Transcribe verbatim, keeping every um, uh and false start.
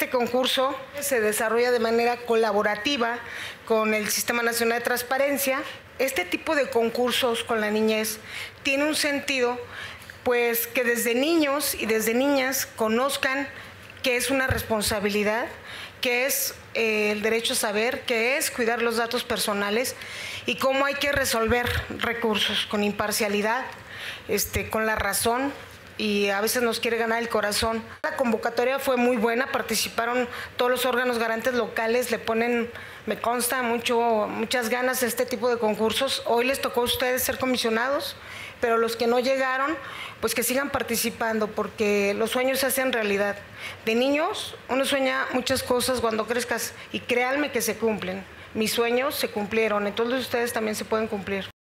Este concurso se desarrolla de manera colaborativa con el Sistema Nacional de Transparencia. Este tipo de concursos con la niñez tiene un sentido, pues que desde niños y desde niñas conozcan qué es una responsabilidad, qué es eh, el derecho a saber, qué es cuidar los datos personales y cómo hay que resolver recursos con imparcialidad, este, con la razón, y a veces nos quiere ganar el corazón. La convocatoria fue muy buena, participaron todos los órganos garantes locales, le ponen, me consta, mucho, muchas ganas a este tipo de concursos. Hoy les tocó a ustedes ser comisionados, pero los que no llegaron, pues que sigan participando, porque los sueños se hacen realidad. De niños, uno sueña muchas cosas cuando crezcas, y créanme que se cumplen. Mis sueños se cumplieron, entonces ustedes también se pueden cumplir.